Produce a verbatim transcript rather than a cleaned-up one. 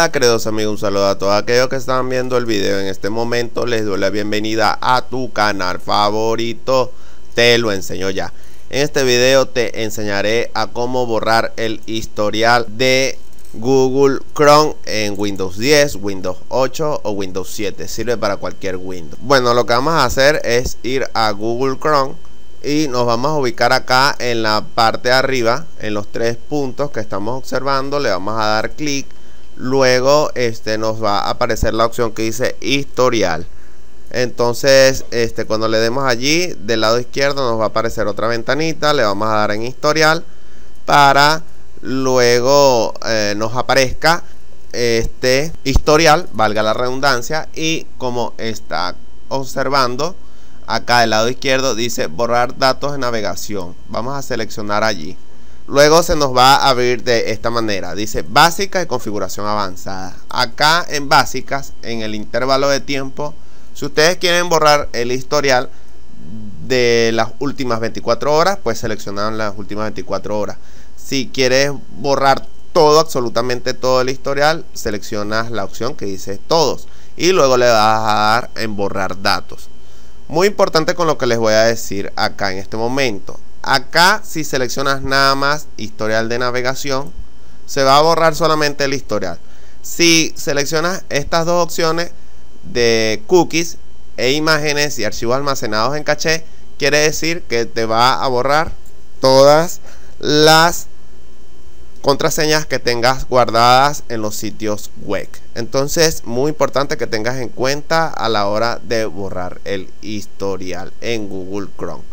Hola queridos amigos, un saludo a todos aquellos que están viendo el video en este momento. Les doy la bienvenida a tu canal favorito, Te Lo Enseño Ya. En este video te enseñaré a cómo borrar el historial de Google Chrome en Windows diez, Windows ocho o Windows siete. Sirve para cualquier Windows. Bueno, lo que vamos a hacer es ir a Google Chrome y nos vamos a ubicar acá en la parte de arriba, en los tres puntos que estamos observando. Le vamos a dar clic. Luego este, nos va a aparecer la opción que dice historial. Entonces este, cuando le demos allí, del lado izquierdo nos va a aparecer otra ventanita. Le vamos a dar en historial para luego eh, nos aparezca este historial, valga la redundancia. Y como está observando acá del lado izquierdo, dice borrar datos de navegación. Vamos a seleccionar allí. Luego se nos va a abrir de esta manera. Dice básica y configuración avanzada. Acá en básicas, en el intervalo de tiempo, si ustedes quieren borrar el historial de las últimas veinticuatro horas, pues seleccionan las últimas veinticuatro horas. Si quieres borrar todo, absolutamente todo el historial, seleccionas la opción que dice todos. Y luego le vas a dar en borrar datos. Muy importante con lo que les voy a decir acá en este momento. Acá si seleccionas nada más historial de navegación, se va a borrar solamente el historial. Si seleccionas estas dos opciones de cookies e imágenes y archivos almacenados en caché, quiere decir que te va a borrar todas las contraseñas que tengas guardadas en los sitios web. Entonces, muy importante que tengas en cuenta a la hora de borrar el historial en Google Chrome.